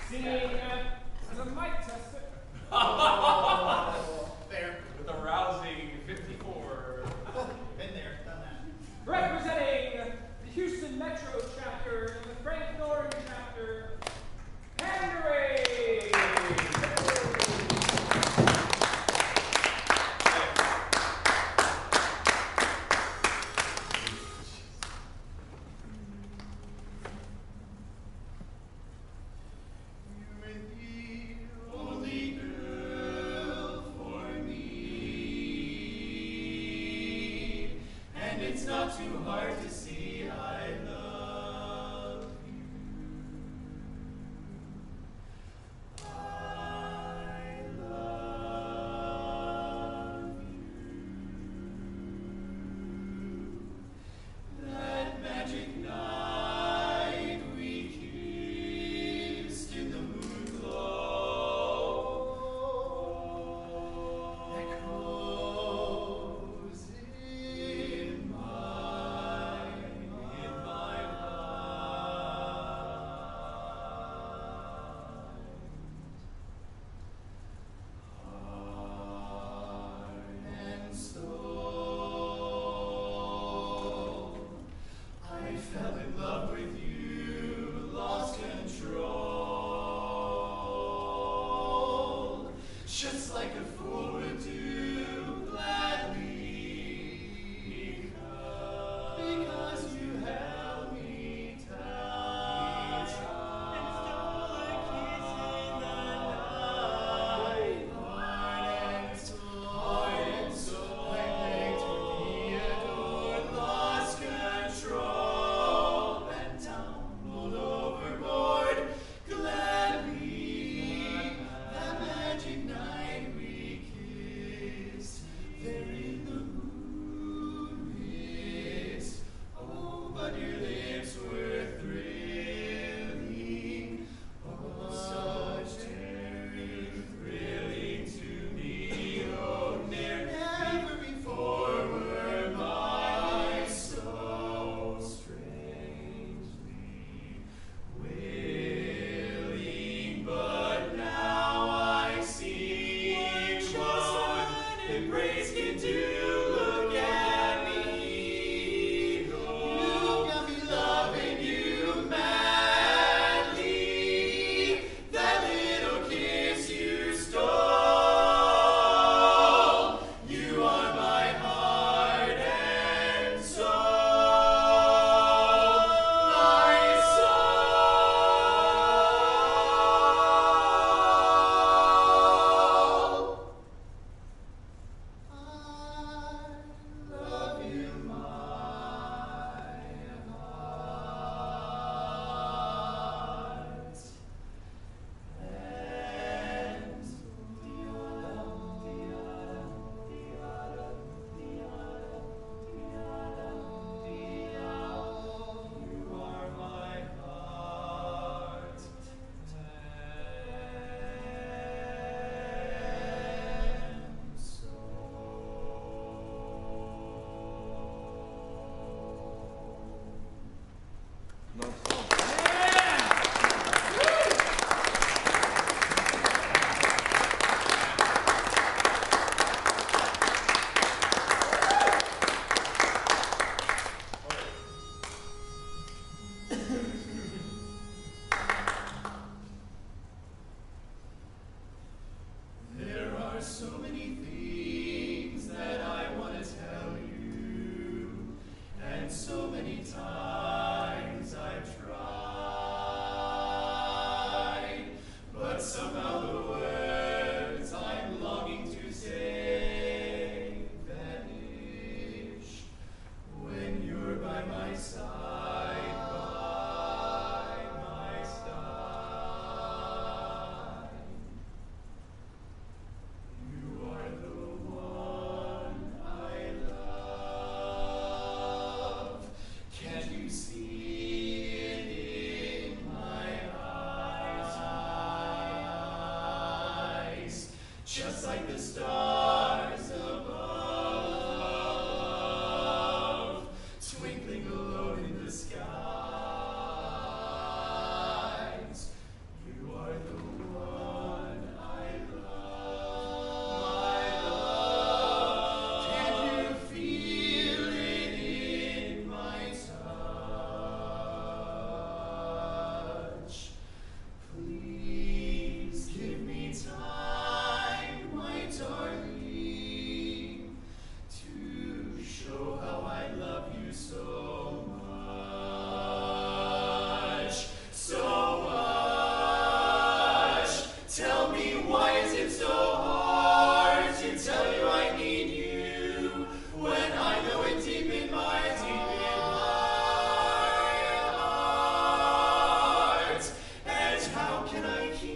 Singing as a mic tester. There. With a rousing 54. Been there, done that. Representing the Houston Metro chapter and the Frank Norton chapter, Panda Ring. It's not too hard to see I love you. I love you. That magic night we kissed in the moon glow echoes in my just like a fool would do gladly, because you held me tight and stole a kiss in the night. Heart and soul, I begged to be adored, lost control and tumbled overboard gladly. That magic night we kissed there in the moon mist. Oh, but your lips were thrilling, oh, such terror thrilling to me. Oh, never before were mine so strangely willing, but now I see what embrace can do. Look at me. Oh, you got me loving you madly. That little kiss you stole. You are my heart and soul. My soul. I love you, my heart. And you are my heart and There are so many things that I want to tell you, and so many times I've tried, but somehow the words I'm longing to say vanish when you're by my side, by my side. You are the one I love. Can't you see it in my eyes? Just like the stars above, twinkling alone in the skies. You are can I keep